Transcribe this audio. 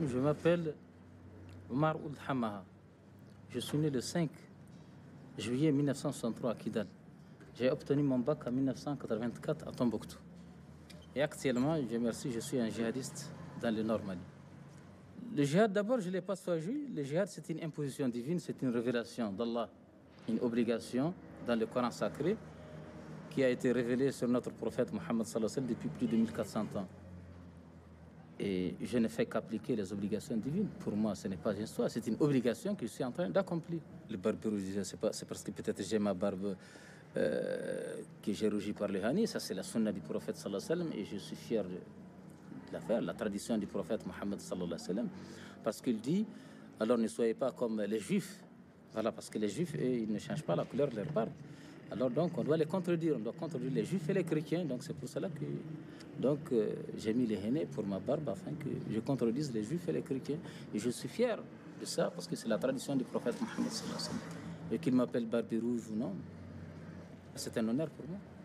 Je m'appelle Omar Ould Hamaha. Je suis né le 5 juillet 1963 à Kidal. J'ai obtenu mon bac en 1984 à Tombouctou. Et actuellement, Dieu merci, je suis un djihadiste dans le Nord Mali. Le djihad, d'abord, je ne l'ai pas choisi. Le djihad, c'est une imposition divine, c'est une révélation d'Allah, une obligation dans le Coran sacré qui a été révélée sur notre prophète Mohammed sallallahu alayhi wa sallam depuis plus de 1400 ans. Et je ne fais qu'appliquer les obligations divines. Pour moi, ce n'est pas une histoire, c'est une obligation que je suis en train d'accomplir. Le barberouge, c'est parce que peut-être j'ai ma barbe que j'ai rougie par le Hani. Ça, c'est la sunna du prophète sallallahu alayhi wa sallam et je suis fier de la faire, la tradition du prophète Mohammed sallallahu alayhi wa sallam. Parce qu'il dit, alors ne soyez pas comme les juifs. Voilà, parce que les juifs, eux, ils ne changent pas la couleur de leur barbe. Alors donc, on doit les contredire, on doit contredire les juifs et les chrétiens. Donc c'est pour cela que j'ai mis les hennées pour ma barbe afin que je contredise les juifs et les chrétiens. Et je suis fier de ça parce que c'est la tradition du prophète Mohammed sallallahu alayhi wa sallam. Et qu'il m'appelle Barbe Rouge ou non, c'est un honneur pour moi.